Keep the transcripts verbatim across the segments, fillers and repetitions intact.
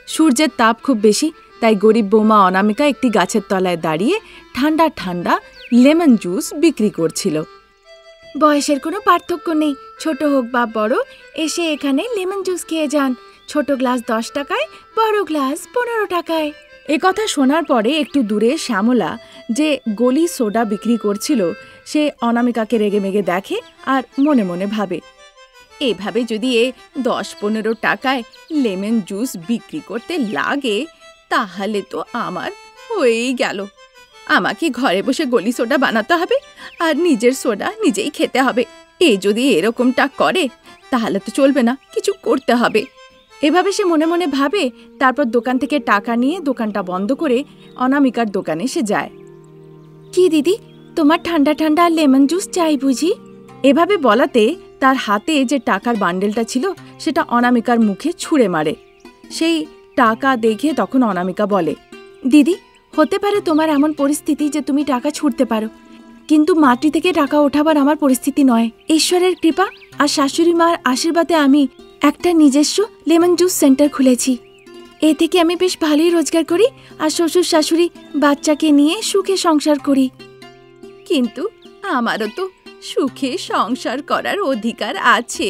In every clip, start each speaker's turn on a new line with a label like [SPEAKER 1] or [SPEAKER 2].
[SPEAKER 1] সূর্যের তাপ খুব বেশি, তাই গরিব বৌমা অনামিকা একটি গাছের তলায় দাঁড়িয়ে ঠান্ডা ঠান্ডা লেমন জুস বিক্রি করছিল। বয়সের কোনো পার্থক্য নেই, ছোট হোক বা বড়, এসে এখানে লেমন জুস খেয়ে যান। ছোট গ্লাস দশ টাকায়, বড় গ্লাস পনেরো টাকায়। এ কথা শোনার পরে একটু দূরে শ্যামলা, যে গলি সোডা বিক্রি করছিল, সে অনামিকাকে রেগে মেগে দেখে আর মনে মনে ভাবে, এভাবে যদি এ দশ পনেরো টাকায় লেমন জুস বিক্রি করতে লাগে তাহলে তো আমার হয়েই গেল। আমাকে ঘরে বসে গলি সোডা বানাতে হবে আর নিজের সোডা নিজেই খেতে হবে। এ যদি এরকমটা করে তাহলে তো চলবে না, কিছু করতে হবে। এভাবে সে মনে মনে ভাবে। তারপর দোকান থেকে টাকা নিয়ে দোকানটা বন্ধ করে অনামিকার দোকানে সে যায়। কি দিদি, তোমার ঠান্ডা ঠান্ডা লেমন জুস চাই বুঝি? এভাবে বলাতে তার হাতে যে টাকার বান্ডেলটা ছিল সেটা অনামিকার মুখে ছুঁড়ে মারে। সেই টাকা দেখে তখন অনামিকা বলে, দিদি, হতে পারে তোমার এমন পরিস্থিতি যে তুমি টাকা ছুঁড়তে পারো, কিন্তু মাটি থেকে টাকা ওঠাবার আমার পরিস্থিতি নয়। ঈশ্বরের কৃপা আর শাশুড়ি মার আশীর্বাদে আমি একটা নিজস্ব লেমন জুস সেন্টার খুলেছি। এ থেকে আমি বেশ ভালোই রোজগার করি আর শ্বশুর শাশুড়ি বাচ্চাকে নিয়ে সুখে সংসার করি। কিন্তু আমারও তো সুখে সংসার করার অধিকার আছে।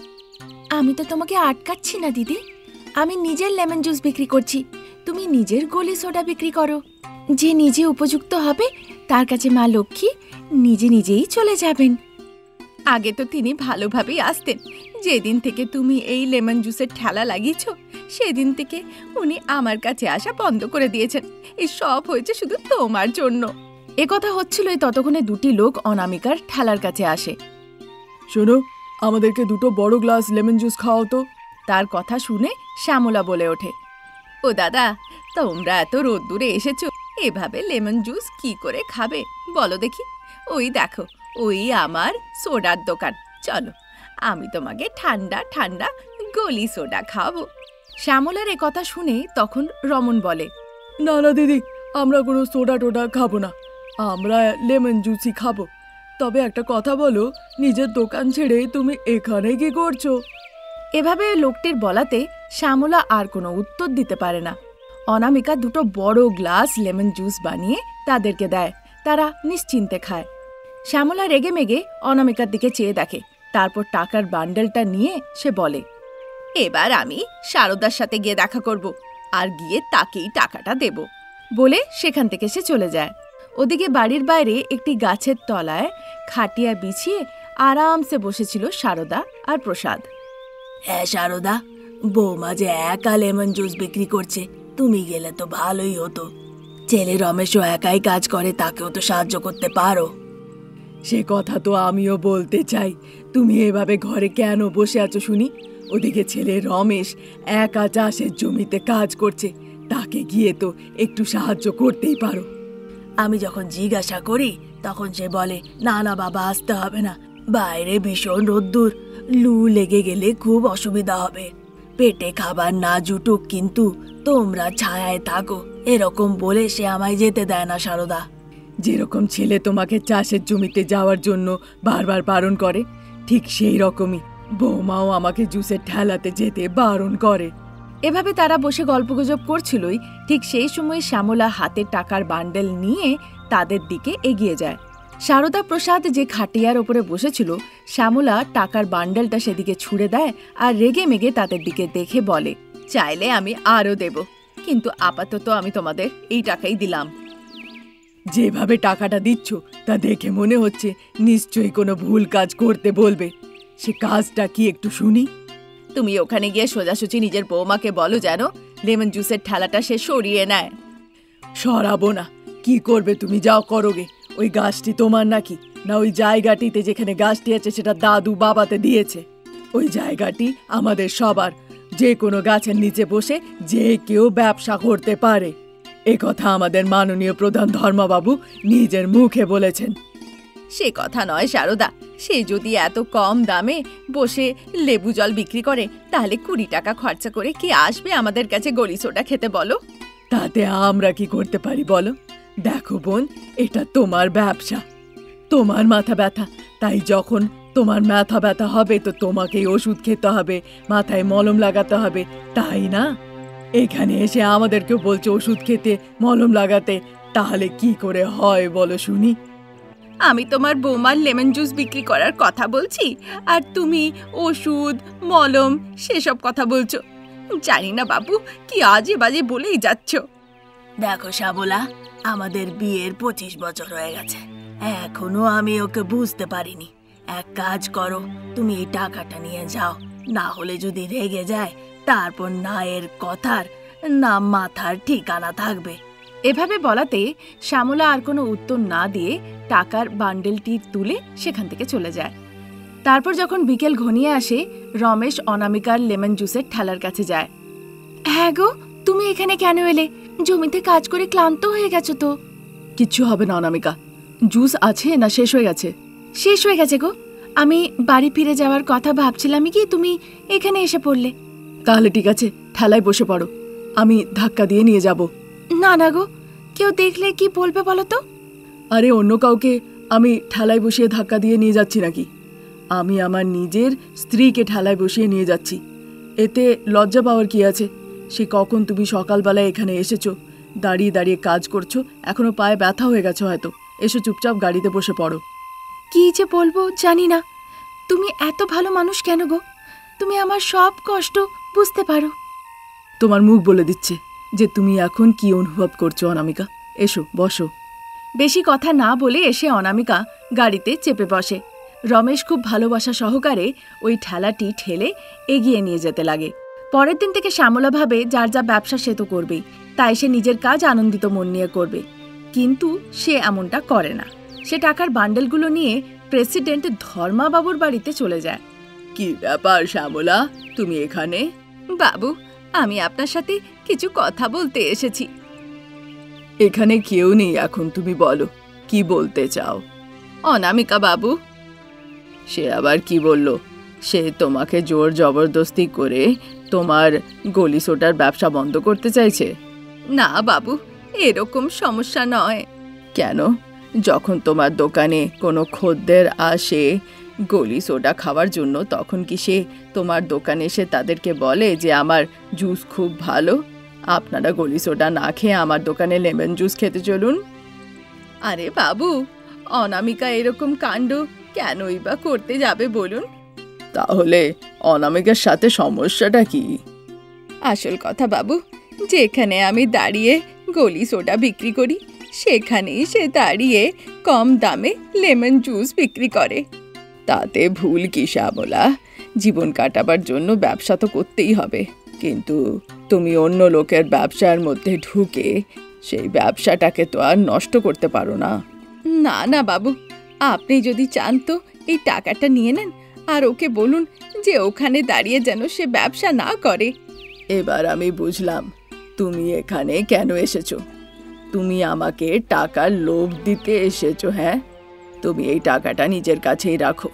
[SPEAKER 1] আমি তো তোমাকে আটকাচ্ছি না দিদি, আমি নিজের লেমন জুস বিক্রি করছি, তুমি নিজের গলি সোডা বিক্রি করো। যে নিজে উপযুক্ত হবে তার কাছে মা লক্ষ্মী নিজে নিজেই চলে যাবেন। আগে তো তিনি ভালোভাবেই আসতেন, যেদিন থেকে তুমি এই লেমন জুসের ঠেলা লাগিয়েছ সেদিন থেকে উনি আমার কাছে আসা বন্ধ করে দিয়েছেন। এই সব হয়েছে শুধু তোমার জন্য। এ কথা হচ্ছিলই ততক্ষণে দুটি লোক অনামিকার ঠেলার কাছে আসে।
[SPEAKER 2] শোনো, আমাদেরকে দুটো বড় গ্লাস লেমন জুস খাও তো।
[SPEAKER 1] তার কথা শুনে শ্যামলা বলে ওঠে, ও দাদা, তোমরা এত রোদ্দুরে এসেছো, এভাবে লেমন জুস কি করে খাবে বলো দেখি? ওই দেখো, ওই আমার সোডার দোকান, চলো আমি তোমাকে ঠান্ডা ঠান্ডা গলি সোডা খাবো। শ্যামলার এ কথা শুনে তখন রমন বলে,
[SPEAKER 2] না না দিদি, আমরা কোনো সোডা টোডা খাবো না, আমরা লেমন জুসই খাবো। তবে একটা কথা বলো, নিজের দোকান ছেড়ে তুমি এখানে কি করছো?
[SPEAKER 1] এভাবে লোকটির বলাতে শ্যামলা আর কোনো উত্তর দিতে পারে না। অনামিকা দুটো বড় গ্লাস লেমন জুস বানিয়ে তাদেরকে দেয়, তারা নিশ্চিন্তে খায়। শ্যামলা রেগে মেগে অনামিকার দিকে চেয়ে দেখে, তারপর টাকার বান্ডেলটা নিয়ে সে বলে, এবার আমি শারদার সাথে গিয়ে দেখা করব আর গিয়ে তাকেই টাকাটা দেব বলে সেখান থেকে সে চলে যায়। ওদিকে বাড়ির বাইরে একটি গাছের তলায় খাটিয়া বিছিয়ে আরামসে বসেছিল শারদা আর প্রসাদ।
[SPEAKER 3] হ্যাঁ শারদা, বৌমা যে একা লেমন জুস বিক্রি করছে, তুমি গেলে তো ভালোই হতো। ছেলে রমেশও একাই কাজ করে, তাকেও তো সাহায্য করতে পারো।
[SPEAKER 2] সে কথা তো আমিও বলতে চাই, তুমি এভাবে ঘরে কেন বসে আছো শুনি? ওদিকে ছেলে রমেশ একা চাষের জমিতে কাজ করছে, তাকে গিয়ে তো একটু সাহায্য করতেই পারো।
[SPEAKER 3] আমি যখন জিজ্ঞাসা করি তখন সে বলে, না না বাবা, আসতে হবে না, বাইরে ভীষণ রোদ্দুর, লু লেগে গেলে খুব অসুবিধা হবে, পেটে খাবার না জুটুক কিন্তু তোমরা ছায়ায় থাকো, এরকম বলে সে আমায় যেতে দেয় না শারদা।
[SPEAKER 2] যেরকম ছেলে তোমাকে চাষের জমিতে যাওয়ার জন্য বারবার বারণ করে, ঠিক সেই রকমই বৌমাও আমাকে জুসের ঠেলাতে যেতে বারণ করে।
[SPEAKER 1] এভাবে তারা বসে গল্পগুজব করছিলই, ঠিক সেই সময় শ্যামলা হাতে টাকার বান্ডেল নিয়ে তাদের দিকে এগিয়ে যায়। শারদা প্রসাদ যে খাটিয়ার ওপরে বসেছিল, শ্যামলা টাকার বান্ডেলটা সেদিকে ছুঁড়ে দেয় আর রেগে মেগে তাদের দিকে দেখে বলে, চাইলে আমি আরও দেব, কিন্তু আপাতত আমি তোমাদের এই টাকাই দিলাম।
[SPEAKER 2] যেভাবে টাকাটা দিচ্ছ তা দেখে মনে হচ্ছে নিশ্চয়ই কোনো ভুল কাজ করতে বলবে। সে কাজটা কি একটু শুনি?
[SPEAKER 1] তুমি ওখানে গিয়ে সোজাসুজি নিজের বৌমাকে বলো যেন লেমন জুসের ঠেলাটা সে সরিয়ে নেয়।
[SPEAKER 2] সরাবো না, কি করবে তুমি, যাও করোগে। ওই গাছটি তোমার নাকি? না ওই জায়গাটিতে যেখানে গাছটি আছে সেটা দাদু বাবাতে দিয়েছে? ওই জায়গাটি আমাদের সবার, যে কোনো গাছের নিচে বসে যে কেউ ব্যবসা করতে পারে, এ কথা আমাদের মাননীয় প্রধান ধর্মবাবু নিজের মুখে বলেছেন।
[SPEAKER 1] সে কথা নয় শারদা, সে যদি এত কম দামে বসে লেবু জল বিক্রি করে তাহলে কুড়ি টাকা খরচা করে কি আসবে আমাদের কাছে গলি সোডা খেতে বলো?
[SPEAKER 2] তাতে আমরা কি করতে পারি বলো? দেখো বোন, এটা তোমার ব্যবসা, তোমার মাথা ব্যথা, তাই যখন তোমার মাথা ব্যথা হবে তো তোমাকেই ওষুধ খেতে হবে, মাথায় মলম লাগাতে হবে, তাই না? এখানে এসে আমাদেরকে বলছো ওষুধ খেতে, মলম লাগাতে। তাহলে কি করে হয় বলো শুনি?
[SPEAKER 1] আমি তোমার বৌমার লেমন জুস বিক্রি করার কথা বলছি, আর তুমি ওষুধ মলম সেসব কথা বলছো। জানি না বাবু, কি আজে বাজে বলেই যাচ্ছ।
[SPEAKER 3] দেখো শ্যামলা, আমাদের বিয়ের পঁচিশ বছর হয়ে গেছে, এখনো আমি ওকে বুঝতে পারিনি। এক কাজ করো, তুমি এই টাকাটা নিয়ে যাও, না হলে যদি রেগে যায় তারপর না এর কথার না মাথার ঠিকানা থাকবে।
[SPEAKER 1] এভাবে বলাতে শ্যামলা আর কোনো উত্তর না দিয়ে টাকার বান্ডেলটি তুলে সেখান থেকে চলে যায়। তারপর যখন বিকেল ঘনিয়ে আসে, রমেশ অনামিকার লেমন জুসের ঠেলার কাছে যায়। হ্যাঁ গো, তুমি এখানে কেন এলে? জমিতে কাজ করে ক্লান্ত হয়ে গেছো তো।
[SPEAKER 2] কিচ্ছু হবে না অনামিকা, জুস আছে না শেষ হয়ে গেছে?
[SPEAKER 1] শেষ হয়ে গেছে গো, আমি বাড়ি ফিরে যাওয়ার কথা ভাবছিলাম কি তুমি এখানে এসে পড়লে।
[SPEAKER 2] তাহলে ঠিক আছে, ঠেলায় বসে পড়ো, আমি ধাক্কা দিয়ে নিয়ে যাব।
[SPEAKER 1] না না গো, কেউ দেখলে কি বলবে বলো তো?
[SPEAKER 2] আরে অন্য কাউকে আমি ঠেলায় বসিয়ে ধাক্কা দিয়ে নিয়ে যাচ্ছি নাকি? আমি আমার নিজের স্ত্রীকে ঠেলায় বসিয়ে নিয়ে যাচ্ছি, এতে লজ্জা পাওয়ার কি আছে? সে কখন তুমি সকালবেলায় এখানে এসেছো, দাঁড়িয়ে দাঁড়িয়ে কাজ করছো, এখনো পায়ে ব্যথা হয়ে গেছে হয়তো, এসে চুপচাপ গাড়িতে বসে পড়ো।
[SPEAKER 1] কি যে বলবো জানি না। তুমি এত ভালো মানুষ কেন গো? তুমি আমার সব কষ্ট বুঝতে পারো।
[SPEAKER 2] তোমার মুখ বলে দিচ্ছে যে তুমি এখন কি অনুভব করছো। অনামিকা, এসো বসো।
[SPEAKER 1] বেশি কথা না বলে এসে অনামিকা গাড়িতে চেপে বসে। রমেশ খুব ভালোবাসা সহকারে ওই ঠেলাটি ঠেলে এগিয়ে নিয়ে যেতে লাগে। পরের দিন থেকে শ্যামলা ভাবে যার যা ব্যবসা সে তো করবেই, তাই সে নিজের কাজ আনন্দিত মন নিয়ে করবে। কিন্তু সে এমনটা করে না। সে টাকার বান্ডেলগুলো নিয়ে প্রেসিডেন্ট ধর্মাবাবুর বাড়িতে চলে যায়।
[SPEAKER 2] কি ব্যাপার শ্যামলা, তুমি এখানে?
[SPEAKER 1] বাবু, আমি আপনার সাথে কিছু কথা বলতে এসেছি।
[SPEAKER 2] এখানে কেউ নেই এখন, তুমি বলো কি বলতে চাও।
[SPEAKER 1] অনামিকা বাবু।
[SPEAKER 2] সে আবার কি বলল? সে তোমাকে জোর জবরদস্তি করে তোমার গলি সোডার ব্যবসা বন্ধ করতে চাইছে?
[SPEAKER 1] না বাবু, এরকম সমস্যা নয়।
[SPEAKER 2] কেন? যখন তোমার দোকানে কোনো খদ্দের আসে গলি সোডা খাওয়ার জন্য, তখন কি সে তোমার দোকানে এসে তাদেরকে বলে যে আমার জুস খুব ভালো, আপনারা গলি সোডা না খেয়ে আমার দোকানে লেমন জুস খেতে চলুন?
[SPEAKER 1] আরে বাবু, অনামিকা এরকম কাণ্ড কেনই বা করতে যাবে বলুন?
[SPEAKER 2] তাহলে অনামিকার সাথে সমস্যাটা কি?
[SPEAKER 1] আসল কথা বাবু, যেখানে আমি দাঁড়িয়ে গলি সোডা বিক্রি করি সেখানেই সে দাঁড়িয়ে কম দামে লেমন জুস বিক্রি করে।
[SPEAKER 2] তাতে ভুল কি শ্যামলা? জীবন কাটাবার জন্য ব্যবসা তো করতেই হবে, কিন্তু তুমি অন্য লোকের ব্যবসার মধ্যে ঢুকে সেই ব্যবসাটাকে তো আর নষ্ট করতে পারো না।
[SPEAKER 1] না না বাবু, আপনি যদি চান তো এই টাকাটা নিয়ে নেন, আর ওকে বলুন যে ওখানে দাঁড়িয়ে যেন সে ব্যবসা না করে।
[SPEAKER 2] এবার আমি বুঝলাম তুমি এখানে কেন এসেছো। তুমি আমাকে টাকার লোভ দিতে এসেছো। হ্যাঁ, তুমি এই টাকাটা নিজের কাছেই রাখো।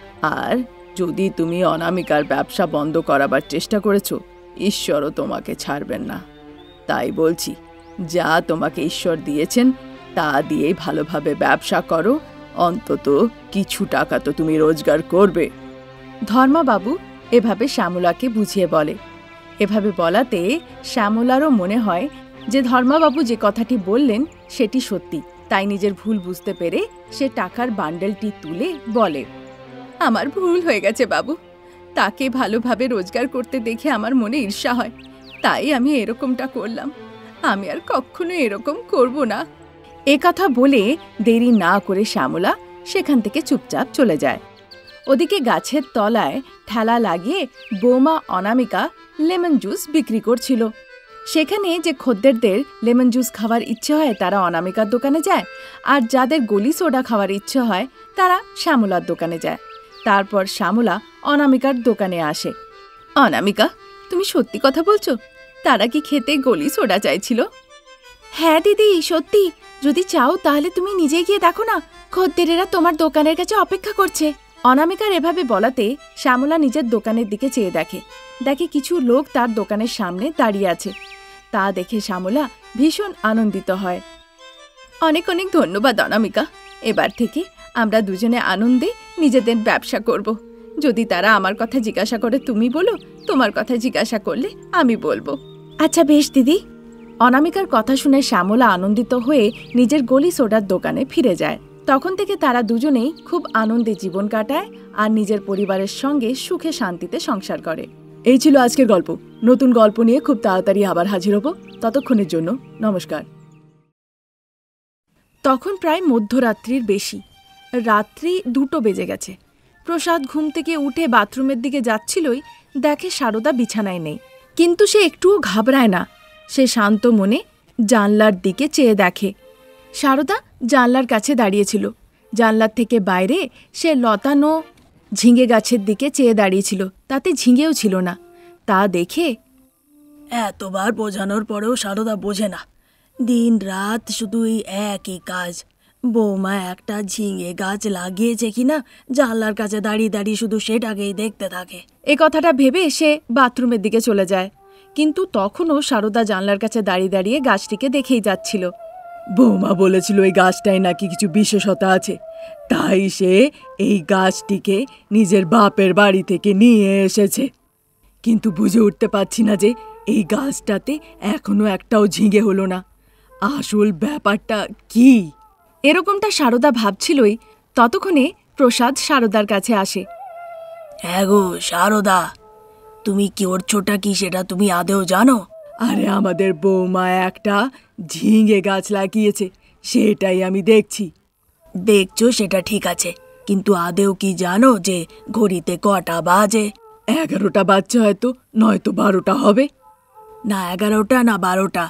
[SPEAKER 2] আর যদি তুমি অনামিকার ব্যবসা বন্ধ করাবার চেষ্টা করেছো, ঈশ্বরও তোমাকে ছাড়বেন না। তাই বলছি, যা তোমাকে ঈশ্বর দিয়েছেন তা দিয়েই ভালোভাবে ব্যবসা করো, অন্তত কিছু টাকা তো তুমি রোজগার করবে।
[SPEAKER 1] ধর্মাবাবু এভাবে শ্যামলাকে বুঝিয়ে বলে। এভাবে বলাতে শ্যামলারও মনে হয় যে ধর্মাবাবু যে কথাটি বললেন সেটি সত্যি। তাই নিজের ভুল বুঝতে পেরে সে টাকার বান্ডেলটি তুলে বলে, আমার ভুল হয়ে গেছে বাবু, তাকে ভালোভাবে রোজগার করতে দেখে আমার মনে ঈর্ষা হয়, তাই আমি এরকমটা করলাম। আমি আর কখনো এরকম করব না। এ কথা বলে দেরি না করে শ্যামলা সেখান থেকে চুপচাপ চলে যায়। ওদিকে গাছের তলায় ঠেলা লাগিয়ে বৌমা অনামিকা লেমন জুস বিক্রি করছিল। সেখানে যে খদ্দেরদের লেমন জুস খাওয়ার ইচ্ছে হয় তারা অনামিকার দোকানে যায়, আর যাদের গলি সোডা খাওয়ার ইচ্ছে হয় তারা শ্যামলার দোকানে যায়। তারপর শ্যামলা অনামিকার দোকানে আসে। অনামিকা, তুমি সত্যি কথা বলছো? তারা কি খেতে গলি সোডা চাইছিল? হ্যাঁ দিদি, সত্যি। যদি চাও তাহলে তুমি নিজে গিয়ে দেখো না, খদ্দেরেরা তোমার দোকানের কাছে অপেক্ষা করছে। অনামিকার এভাবে বলাতে শ্যামলা নিজের দোকানের দিকে চেয়ে দেখে দেখে কিছু লোক তার দোকানের সামনে দাঁড়িয়ে আছে। তা দেখে শ্যামলা ভীষণ আনন্দিত হয়। অনেক অনেক ধন্যবাদ অনামিকা, এবার থেকে আমরা দুজনে আনন্দে নিজেদের ব্যবসা করব। যদি তারা আমার কথা জিজ্ঞাসা করে তুমি বলো, তোমার কথা জিজ্ঞাসা করলে আমি বলবো। আচ্ছা বেশ দিদি। অনামিকার কথা শুনে শ্যামলা আনন্দিত হয়ে নিজের গলি সোডার দোকানে ফিরে যায়। তখন থেকে তারা দুজনেই খুব আনন্দে জীবন কাটায় আর নিজের পরিবারের সঙ্গে সুখে শান্তিতে সংসার করে।
[SPEAKER 2] এই ছিল আজকের গল্প। নতুন গল্প নিয়ে খুব তাড়াতাড়ি আবার হাজির হব। ততক্ষণের জন্য নমস্কার।
[SPEAKER 1] তখন প্রায় মধ্যরাত্রির বেশি, রাত্রি দুটো বেজে গেছে। প্রসাদ ঘুম থেকে উঠে বাথরুমের দিকে যাচ্ছিলই দেখে সারদা বিছানায় নেই। কিন্তু সে একটুও ঘাবড়ায় না। সে শান্ত মনে জানলার দিকে চেয়ে দেখে সারদা জানলার কাছে দাঁড়িয়েছিল। জানলার থেকে বাইরে সে লতানো ঝিঙে গাছের দিকে চেয়ে দাঁড়িয়েছিল, তাতে ঝিঙেও ছিল না। তা দেখে
[SPEAKER 3] এতবার বোঝানোর পরেও সারদা বোঝে না। দিন রাত শুধু এই একই কাজ। বৌমা একটা ঝিঙে গাছ লাগিয়েছে কিনা জানলার কাছে দাঁড়িয়ে দাঁড়িয়ে শুধু সেটাকেই দেখতে থাকে।
[SPEAKER 1] এ কথাটা ভেবে সে বাথরুমের দিকে চলে যায়। কিন্তু তখনও সারদা জানলার কাছে দাঁড়িয়ে দাঁড়িয়ে গাছটিকে দেখেই যাচ্ছিল।
[SPEAKER 2] বৌমা বলেছিল এই গাছটায় নাকি কিছু বিশেষতা আছে, তাই সে এই গাছটিকে নিজের বাপের বাড়ি থেকে নিয়ে এসেছে। কিন্তু বুঝে উঠতে পারছি না যে এই গাছটাতে এখনো একটাও ঝিঙে হলো না। আসল ব্যাপারটা কি?
[SPEAKER 1] এরকমটা সারদা ভাবছিলই ততক্ষণে প্রসাদ সারদার কাছে আসে।
[SPEAKER 3] হ্যাঁ গো সারদা, তুমি কি করছোটা কি সেটা তুমি আদেও জানো?
[SPEAKER 2] আরে আমাদের বৌমা একটা ঝিঙে গাছ লাগিয়েছে, সেটাই আমি দেখছি।
[SPEAKER 3] দেখছো সেটা ঠিক আছে, কিন্তু আদেও কি জানো যে ঘড়িতে কটা বাজে?
[SPEAKER 2] এগারোটা বাজছে হয়তো, নয়তো বারোটা হবে।
[SPEAKER 3] না এগারোটা না বারোটা,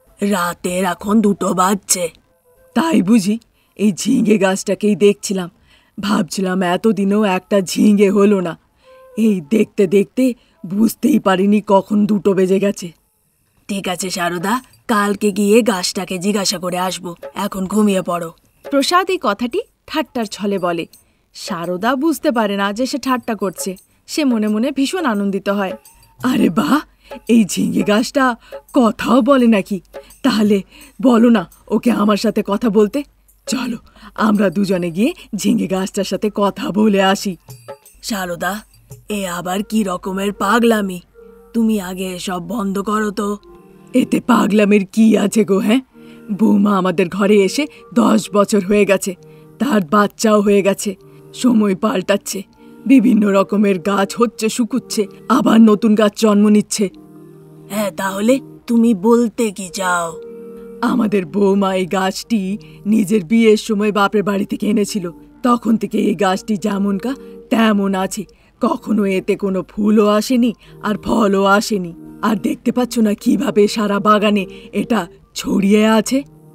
[SPEAKER 3] রাতের এখন দুটো বাজছে।
[SPEAKER 2] তাই বুঝি? এই ঝিঙে গাছটাকেই দেখছিলাম, ভাবছিলাম এতদিনেও একটা ঝিঙে হলো না। এই দেখতে দেখতে বুঝতেই পারিনি কখন দুটো বেজে গেছে।
[SPEAKER 3] ঠিক আছে সারদা, কালকে গিয়ে গাছটাকে জিজ্ঞাসা করে আসবো, এখন ঘুমিয়ে পড়ো।
[SPEAKER 1] প্রসাদ এই কথাটি ঠাট্টার ছলে বলে। সারদা বুঝতে পারে না যে সে ঠাট্টা করছে। সে মনে মনে ভীষণ আনন্দিত হয়।
[SPEAKER 2] আরে বাহ, এই ঝিঙে গাছটা কথাও বলে নাকি? তাহলে বলো না ওকে আমার সাথে কথা বলতে। চলো আমরা দুজনে গিয়ে ঝিঙে গাছটার সাথে কথা বলে আসি।
[SPEAKER 3] সারদা, এ আবার কি রকমের পাগলামি? তুমি আগে সব বন্ধ করো তো।
[SPEAKER 2] এতে পাগলামের কি আছে গো? হ্যাঁ, বৌমা আমাদের ঘরে এসে দশ বছর হয়ে গেছে, তার বাচ্চাও হয়ে গেছে, সময় পাল্টাচ্ছে, বিভিন্ন রকমের গাছ হচ্ছে, শুকুচ্ছে, আবার নতুন গাছ জন্ম নিচ্ছে।
[SPEAKER 3] হ্যাঁ, তাহলে তুমি বলতে কি চাও?
[SPEAKER 2] আমাদের বৌমা এই গাছটি নিজের বিয়ের সময় বাপের বাড়ি থেকে এনেছিল। তখন থেকে এই গাছটি যেমনকা তেমন আছে, কখনো এতে কোনো ফুলও আসেনি আর ফলও আসেনি। আর দেখতে পাচ্ছ না কিভাবে সারা বাগানে এটা ছড়িয়ে আছে।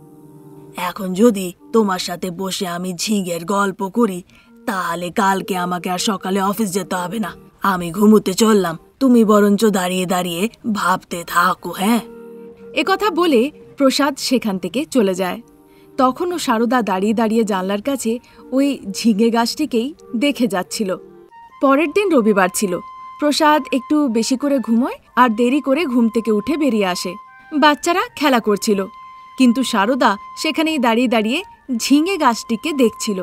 [SPEAKER 3] এখন যদি তোমার সাথে বসে আমি ঝিঙের গল্প করি, তাহলে কালকে আমাকে আর সকালে অফিস যেতে হবে না। আমি ঘুমোতে চললাম, তুমি বরঞ্চ দাঁড়িয়ে দাঁড়িয়ে ভাবতে থাকো। হ্যাঁ,
[SPEAKER 1] এ কথা বলে প্রসাদ সেখান থেকে চলে যায়। তখনও সারদা দাঁড়িয়ে দাঁড়িয়ে জানলার কাছে ওই ঝিঙে গাছটিকেই দেখে যাচ্ছিল। পরের দিন রবিবার ছিল। প্রসাদ একটু বেশি করে ঘুমোয় আর দেরি করে ঘুম থেকে উঠে বেরিয়ে আসে। বাচ্চারা খেলা করছিল, কিন্তু সারদা সেখানেই দাঁড়িয়ে দাঁড়িয়ে ঝিঙে গাছটিকে দেখছিল।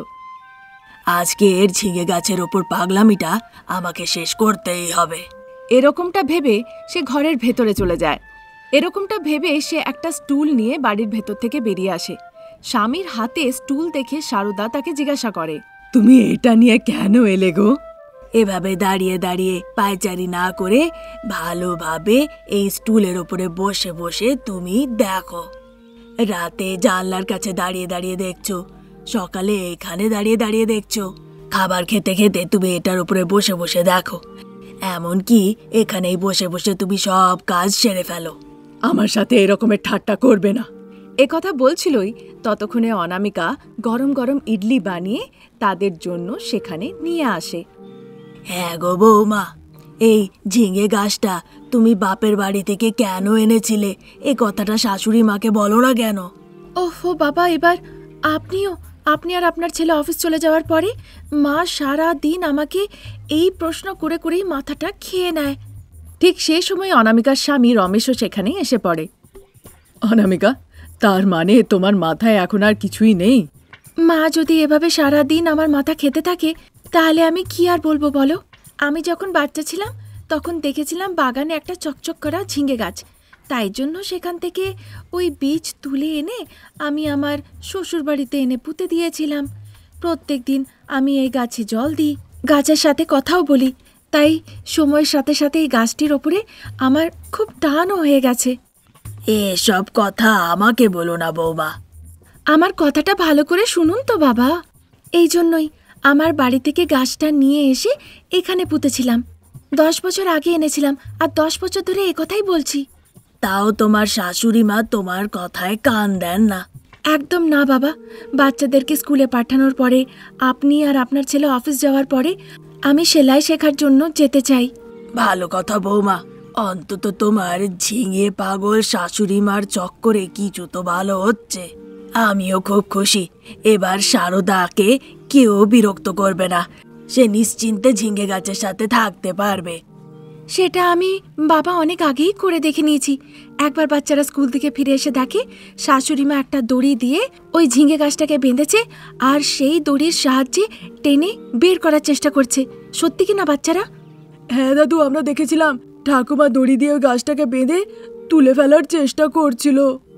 [SPEAKER 3] আজকে এর ঝিঙে গাছের ওপর পাগলামিটা আমাকে শেষ করতেই হবে।
[SPEAKER 1] এরকমটা ভেবে সে ঘরের ভেতরে চলে যায়। এরকমটা ভেবে সে একটা স্টুল নিয়ে বাড়ির ভেতর থেকে বেরিয়ে আসে। স্বামীর হাতে স্টুল দেখে সারদা তাকে জিজ্ঞাসা করে,
[SPEAKER 2] তুমি এটা নিয়ে কেন এলে গো?
[SPEAKER 3] এভাবে দাঁড়িয়ে দাঁড়িয়ে পায়চারি না করে ভালোভাবে এই স্টুলের ওপরে বসে বসে তুমি দেখো। রাতে জানলার কাছে দাঁড়িয়ে দাঁড়িয়ে দেখছো, সকালে এখানে দাঁড়িয়ে দাঁড়িয়ে দেখছো, খাবার খেতে খেতে তুমি এটার উপরে বসে বসে দেখো, এমনকি এখানেই বসে বসে তুমি সব কাজ সেরে ফেলো।
[SPEAKER 2] আমার সাথে এরকমের ঠাট্টা করবে না।
[SPEAKER 1] এ কথা বলছিলই ততক্ষণে অনামিকা গরম গরম ইডলি বানিয়ে তাদের জন্য সেখানে নিয়ে আসে।
[SPEAKER 3] হ্যাঁ গো বৌমা, এই ঝিঙে গাছটা তুমি বাপের বাড়ি থেকে কেন এনেছিলে, এ কথাটা শাশুড়ি মাকে বলো না কেন?
[SPEAKER 1] ওহো বাবা, এবার আপনিও আপনি আর আপনার ছেলে অফিস চলে যাওয়ার পরে মা সারা দিন আমাকে এই প্রশ্ন করে করেই মাথাটা খেয়ে নেয়। ঠিক সেই সময় অনামিকার স্বামী রমেশও সেখানে এসে পড়ে।
[SPEAKER 2] অনামিকা, তার মানে তোমার মাথায় এখন আর কিছুই নেই?
[SPEAKER 1] মা যদি এভাবে সারা দিন আমার মাথা খেতে থাকে তাহলে আমি কি আর বলবো বলো। আমি যখন বাচ্চা ছিলাম তখন দেখেছিলাম বাগানে একটা চকচক করা ঝিঙে গাছ, তাই জন্য সেখান থেকে ওই বীজ তুলে এনে আমি আমার শ্বশুরবাড়িতে এনে পুঁতে দিয়েছিলাম। প্রত্যেক দিন আমি এই গাছে জল দিই, গাছের সাথে কথাও বলি, তাই সময়ের সাথে সাথে এই গাছটির ওপরে আমার খুব টানও হয়ে গেছে।
[SPEAKER 3] এসব কথা আমাকে বলো না বৌমা।
[SPEAKER 1] আমার কথাটা ভালো করে শুনুন তো বাবা। এই জন্যই আমার বাড়ি থেকে গাছটা নিয়ে এসে এখানে পুঁতেছিলাম। দশ বছর আগে এনেছিলাম, আর দশ বছর ধরে এ কথাই বলছি।
[SPEAKER 3] তাও তোমার শাশুড়ি মা তোমার কথায় কান দেন না?
[SPEAKER 1] একদম না বাবা। বাচ্চাদেরকে স্কুলে পাঠানোর পরে, আপনি আর আপনার ছেলে অফিস যাওয়ার পরে আমি সেলাই শেখার জন্য যেতে চাই।
[SPEAKER 3] ভালো কথা বৌমা, অন্তত তোমার ঝিঙে পাগল শাশুড়ি মার চক্করে কিছু তো ভালো হচ্ছে। আমিও খুব খুশি। এবার শারদাকে কেউ বিরক্ত করবে না, সে নিশ্চিন্তে ঝিঙে গাছের সাথে থাকতে পারবে।
[SPEAKER 1] সেটা আমি বাবা অনেক আগেই করে দেখে নিয়েছি। একবার বাচ্চারা স্কুল থেকে ফিরে এসে দেখে শাশুড়ি মা একটা দড়ি দিয়ে ওই ঝিঙে গাছটাকে বেঁধেছে, আর সেই দড়ির সাহায্যে টেনে বের করার চেষ্টা করছে। সত্যি কি না বাচ্চারা?
[SPEAKER 2] হ্যাঁ দাদু, আমরা দেখেছিলাম ঠাকুমা দড়ি দিয়ে ওই গাছটাকে বেঁধে তুলে ফেলার চেষ্টা করছিল।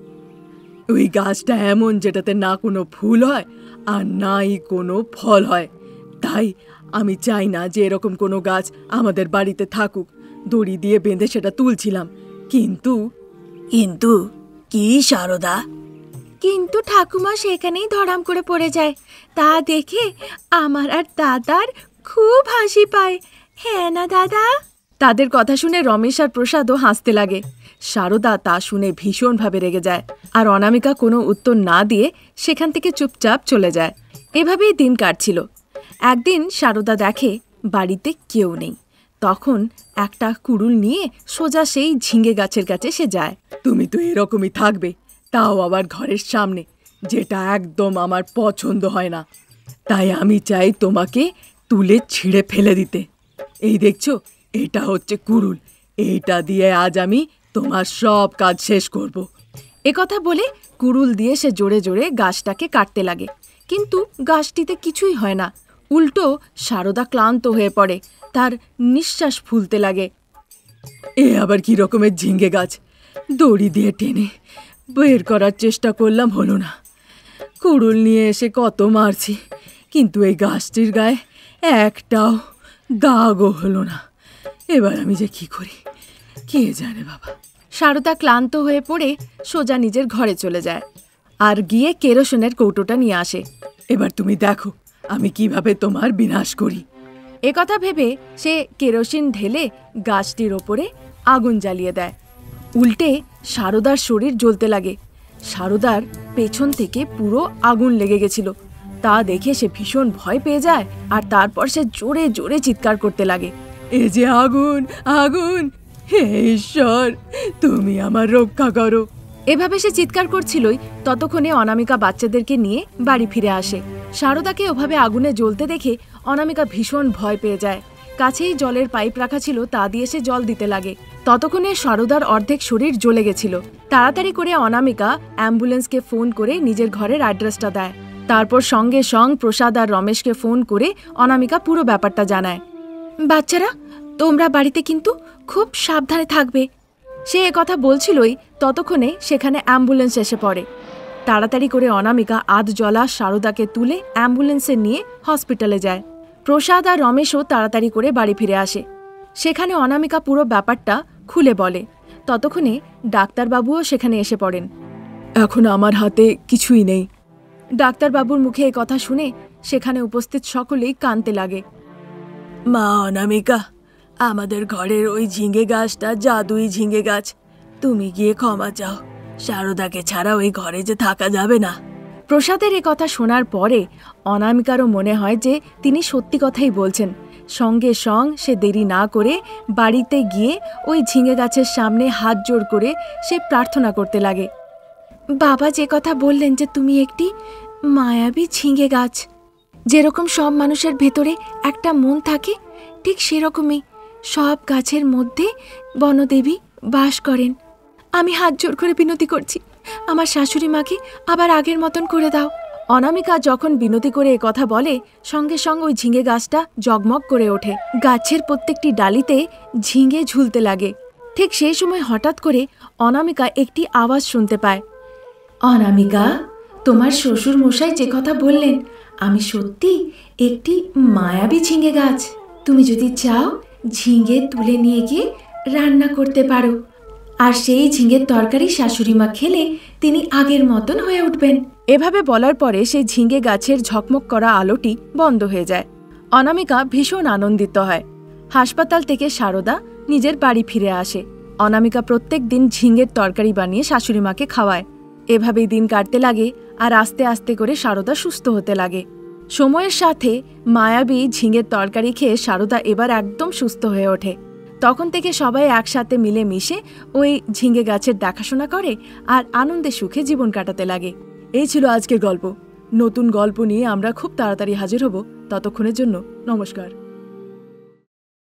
[SPEAKER 2] ওই গাছটা এমন যেটাতে না কোনো ফুল হয় আর নাই কোনো ফল হয়। তাই আমি চাই না যে এরকম কোনো গাছ আমাদের বাড়িতে থাকুক। দড়ি দিয়ে বেঁধে সেটা তুলছিলাম, কিন্তু
[SPEAKER 3] কিন্তু কি শারদা?
[SPEAKER 1] কিন্তু ঠাকুমা সেখানেই ধরাম করে পড়ে যায়। তা দেখে আমার আর দাদার খুব হাসি পায়। হ্যাঁ না দাদা?
[SPEAKER 2] তাদের কথা শুনে রমেশ আর প্রসাদও হাসতে লাগে। শারদা তা শুনে ভীষণভাবে রেগে যায়, আর অনামিকা কোনো উত্তর না দিয়ে সেখান থেকে চুপচাপ চলে যায়। এভাবেই দিন কাটছিল। একদিন শারদা দেখে বাড়িতে কেউ নেই। তখন একটা কুড়ুল নিয়ে সোজা সেই ঝিঙে গাছের কাছে সে যায়। তুমি তো এরকমই থাকবে, তাও আবার ঘরের সামনে, যেটা একদম আমার পছন্দ হয় না। তাই আমি চাই তোমাকে তুলে ছিঁড়ে ফেলে দিতে। এই দেখছো, এটা হচ্ছে কুড়ুল। এইটা দিয়ে আজ আমি তোমার সব কাজ শেষ করব। একথা বলে কুড়ুল দিয়ে সে জোরে জোরে গাছটাকে কাটতে লাগে, কিন্তু গাছটিতে কিছুই হয় না। উল্টো শারদা ক্লান্ত হয়ে পড়ে, তার নিঃশ্বাস ফুলতে লাগে। এ আবার কি রকমের ঝিঙে গাছ! দড়ি দিয়ে টেনে বের করার চেষ্টা করলাম, হলো না। কুড়ুল নিয়ে এসে কত মারছি, কিন্তু এই গাছটির গায়ে একটাও দাগও হলো না। এবার আমি যে কি করি কে জানে বাবা। শারদা ক্লান্ত হয়ে পড়ে সোজা নিজের ঘরে চলে যায়, আর গিয়ে কেরোসিনের কৌটোটা নিয়ে আসে। এবার তুমি দেখো আমি কিভাবে তোমার বিনাশ করি। একথা ভেবে সে কেরোসিন ঢেলে গাছটির ওপরে আগুন জ্বালিয়ে দেয়। উল্টে শারদার শরীর জ্বলতে লাগে। শারদার পেছন থেকে পুরো আগুন লেগে গেছিল। তা দেখে সে ভীষণ ভয় পেয়ে যায়, আর তারপর সে জোরে জোরে চিৎকার করতে লাগে, এ যে আগুন, আগুন! হে ঈশ্বর, তুমি আমার রক্ষা করো। এভাবে সে চিৎকার করছিলই, ততক্ষণে অনামিকা বাচ্চাদেরকে নিয়ে বাড়ি ফিরে আসে। শারদাকে ওভাবে আগুনে জ্বলতে দেখে অনামিকা ভীষণ ভয় পেয়ে যায়। কাছেই জলের পাইপ রাখা ছিল, তা দিয়ে সে জল দিতে লাগে। ততক্ষণে শারদার অর্ধেক শরীর জ্বলে গেছিল। তাড়াতাড়ি করে অনামিকা অ্যাম্বুলেন্সকে ফোন করে নিজের ঘরের অ্যাড্রেসটা দেয়। তারপর সঙ্গে সঙ্গ প্রসাদ আর রমেশকে ফোন করে অনামিকা পুরো ব্যাপারটা জানায়। বাচ্চারা, তোমরা বাড়িতে কিন্তু খুব সাবধানে থাকবে। সে কথা বলছিলই, ততক্ষণে সেখানে অ্যাম্বুলেন্স এসে পড়ে। তাড়াতাড়ি করে অনামিকা আধ জ্বলা শারদাকে তুলে অ্যাম্বুলেন্সে নিয়ে হসপিটালে যায়। প্রসাদ আর রমেশও তাড়াতাড়ি করে বাড়ি ফিরে আসে। সেখানে অনামিকা পুরো ব্যাপারটা খুলে বলে। ততক্ষণে ডাক্তারবাবুও সেখানে এসে পড়েন। এখন আমার হাতে কিছুই নেই। ডাক্তারবাবুর মুখে এই কথা শুনে সেখানে উপস্থিত সকলেই কাঁদতে লাগে।
[SPEAKER 3] মা অনামিকা, আমাদের ঘরের ওই ঝিঙে গাছটা জাদুই ঝিঙে গাছ। তুমি গিয়ে ক্ষমা চাও, শারদাকে ছাড়া ওই ঘরে যে থাকা যাবে না।
[SPEAKER 1] প্রসাদের এ কথা শোনার পরে অনামিকারও মনে হয় যে তিনি সত্যি কথাই বলছেন। সঙ্গে সঙ্গ সে দেরি না করে বাড়িতে গিয়ে ওই ঝিঙে গাছের সামনে হাত জোড় করে সে প্রার্থনা করতে লাগে। বাবা যে কথা বললেন যে তুমি একটি মায়াবী ঝিঙে গাছ, যেরকম সব মানুষের ভেতরে একটা মন থাকে, ঠিক সেরকমই সব গাছের মধ্যে বনদেবী বাস করেন। আমি হাত জোড় করে বিনতি করছি, আমার শাশুড়ি মাকে আবার আগের মতন করে দাও। অনামিকা যখন বিনতি করে এ কথা বলে, সঙ্গে সঙ্গে ওই ঝিঙে গাছটা জগমগ করে ওঠে। গাছের প্রত্যেকটি ডালিতে ঝিঙে ঝুলতে লাগে। ঠিক সেই সময় হঠাৎ করে অনামিকা একটি আওয়াজ শুনতে পায়। অনামিকা, তোমার শ্বশুর মশাই যে কথা বললেন, আমি সত্যি একটি মায়াবী ঝিঙে গাছ। তুমি যদি চাও ঝিঙে তুলে নিয়ে গিয়ে রান্না করতে পারো, আর সেই ঝিঙের তরকারি শাশুড়ি মা খেলে তিনি আগের মতন হয়ে উঠবেন। এভাবে বলার পরে সেই ঝিঙে গাছের ঝকমক করা আলোটি বন্ধ হয়ে যায়। অনামিকা ভীষণ আনন্দিত হয়। হাসপাতাল থেকে সারদা নিজের বাড়ি ফিরে আসে। অনামিকা প্রত্যেক দিন ঝিঙের তরকারি বানিয়ে শাশুড়ি মাকে খাওয়ায়। এভাবেই দিন কাটতে লাগে, আর আস্তে আস্তে করে সারদা সুস্থ হতে লাগে। সময়ের সাথে মায়াবী ঝিঙের তরকারি খেয়ে সারদা এবার একদম সুস্থ হয়ে ওঠে। তখন থেকে সবাই একসাথে মিলে মিশে ওই ঝিঙে গাছের দেখাশোনা করে আর আনন্দে সুখে জীবন কাটাতে লাগে।
[SPEAKER 2] এই ছিল আজকের গল্প। নতুন গল্প নিয়ে আমরা খুব তাড়াতাড়ি হাজির হব। ততক্ষণের জন্য নমস্কার।